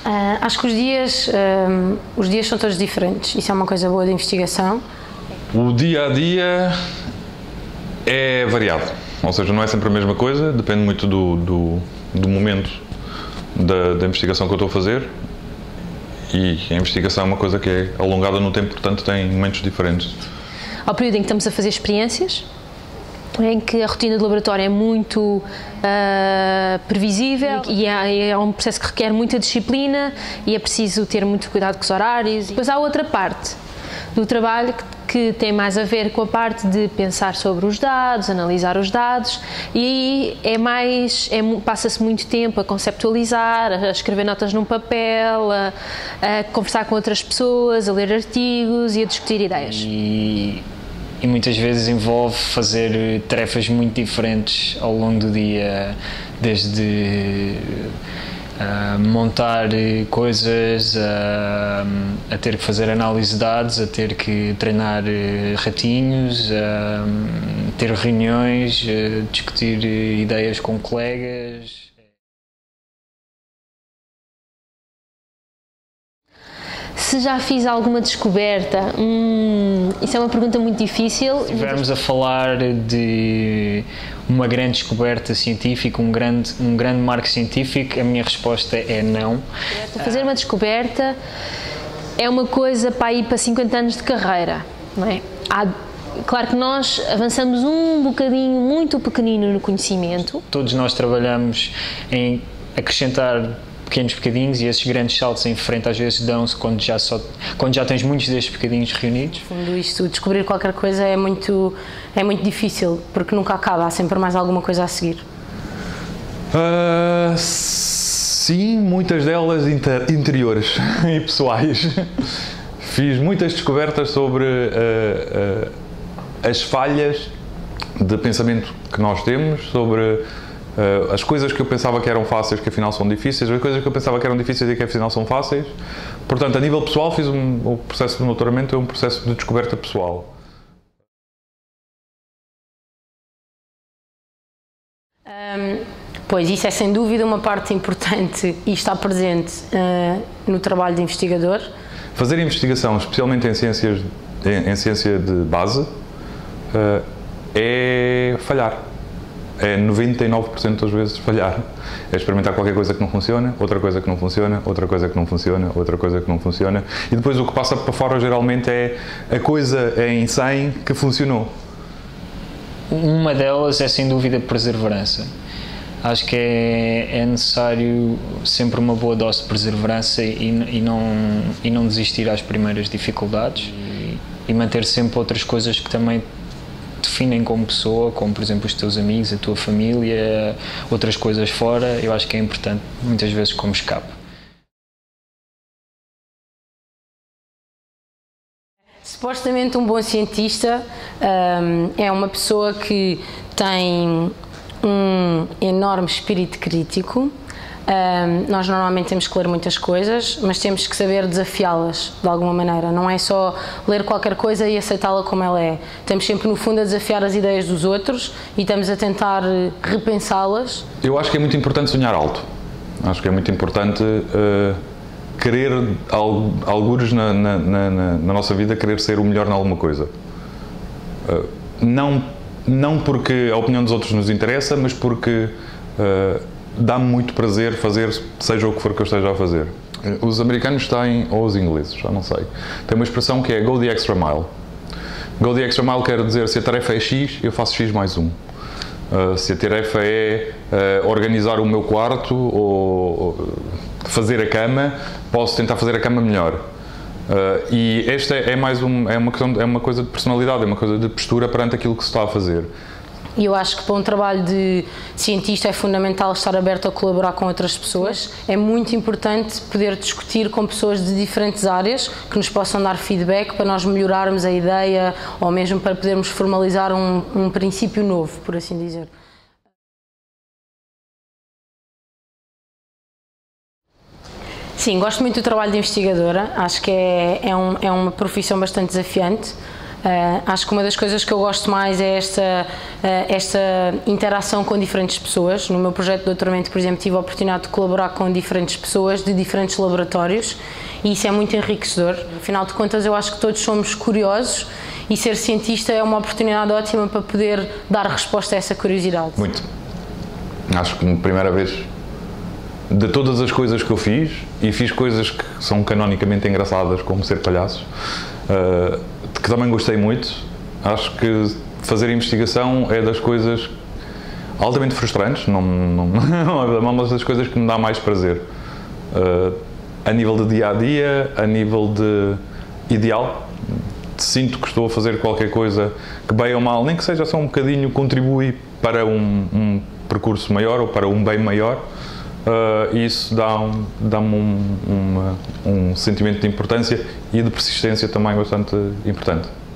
Acho que os dias são todos diferentes, isso é uma coisa boa de investigação. O dia a dia é variado, ou seja, não é sempre a mesma coisa, depende muito do momento da investigação que eu estou a fazer, e a investigação é uma coisa que é alongada no tempo, portanto tem momentos diferentes. Ao período em que estamos a fazer experiências, em que a rotina de laboratório é muito previsível e é um processo que requer muita disciplina e é preciso ter muito cuidado com os horários. Depois há outra parte do trabalho que tem mais a ver com a parte de pensar sobre os dados, analisar os dados, e passa-se muito tempo a conceptualizar, a escrever notas num papel, a conversar com outras pessoas, a ler artigos e a discutir ideias. E muitas vezes envolve fazer tarefas muito diferentes ao longo do dia, desde montar coisas, a ter que fazer análise de dados, a ter que treinar ratinhos, a ter reuniões, discutir ideias com colegas. Se já fiz alguma descoberta? Isso é uma pergunta muito difícil. Se estivermos a falar de uma grande descoberta científica, um grande marco científico, a minha resposta é não. Fazer uma descoberta é uma coisa para ir para 50 anos de carreira, não é? Claro que nós avançamos um bocadinho muito pequenino no conhecimento. Todos nós trabalhamos em acrescentar pequenos bocadinhos, e esses grandes saltos em frente às vezes dão-se quando já tens muitos destes bocadinhos reunidos. No fundo, isto, descobrir qualquer coisa é muito difícil, porque nunca acaba, há sempre mais alguma coisa a seguir. Sim, muitas delas interiores e pessoais. Fiz muitas descobertas sobre as falhas de pensamento que nós temos, sobre as coisas que eu pensava que eram fáceis, que afinal são difíceis, as coisas que eu pensava que eram difíceis e que afinal são fáceis. Portanto, a nível pessoal, o processo de doutoramento é um processo de descoberta pessoal. Pois, isso é sem dúvida uma parte importante e está presente no trabalho de investigador. Fazer investigação, especialmente em ciência de base, é falhar. É 99% das vezes falhar. É experimentar qualquer coisa que não funciona, outra coisa que não funciona, outra coisa que não funciona, outra coisa que não funciona, e depois o que passa para fora geralmente é a coisa em 100 que funcionou. Uma delas é sem dúvida perseverança. Acho que é necessário sempre uma boa dose de perseverança e não desistir às primeiras dificuldades e manter sempre outras coisas que também definem como pessoa, como por exemplo os teus amigos, a tua família, outras coisas fora. Eu acho que é importante, muitas vezes, como escape. Supostamente um bom cientista é uma pessoa que tem um enorme espírito crítico. Nós normalmente temos que ler muitas coisas, mas temos que saber desafiá-las de alguma maneira. Não é só ler qualquer coisa e aceitá-la como ela é. Estamos sempre, no fundo, a desafiar as ideias dos outros e estamos a tentar repensá-las. Eu acho que é muito importante sonhar alto. Acho que é muito importante querer, algures na nossa vida, querer ser o melhor em alguma coisa. Não porque a opinião dos outros nos interessa, mas porque dá-me muito prazer fazer, seja o que for que eu esteja a fazer. Os americanos têm, ou os ingleses, já não sei, têm uma expressão que é go the extra mile. Go the extra mile quer dizer, se a tarefa é X, eu faço X mais 1. Se a tarefa é organizar o meu quarto ou fazer a cama, posso tentar fazer a cama melhor. E esta é uma coisa de personalidade, é uma coisa de postura perante aquilo que se está a fazer. E eu acho que para um trabalho de cientista é fundamental estar aberto a colaborar com outras pessoas. É muito importante poder discutir com pessoas de diferentes áreas que nos possam dar feedback para nós melhorarmos a ideia ou mesmo para podermos formalizar um princípio novo, por assim dizer. Sim, gosto muito do trabalho de investigadora. Acho que é uma profissão bastante desafiante. Acho que uma das coisas que eu gosto mais é esta interação com diferentes pessoas. No meu projeto de doutoramento, por exemplo, tive a oportunidade de colaborar com diferentes pessoas de diferentes laboratórios e isso é muito enriquecedor. Afinal de contas, eu acho que todos somos curiosos e ser cientista é uma oportunidade ótima para poder dar resposta a essa curiosidade. Muito. Acho que, primeira vez, de todas as coisas que eu fiz, e fiz coisas que são canonicamente engraçadas, como ser palhaço, que também gostei muito. Acho que fazer investigação é das coisas altamente frustrantes, não é uma das coisas que me dá mais prazer. A nível de dia-a-dia, a nível de ideal, sinto que estou a fazer qualquer coisa que, bem ou mal, nem que seja só um bocadinho, contribui para um percurso maior ou para um bem maior. Isso dá-me um sentimento de importância e de persistência também bastante importante.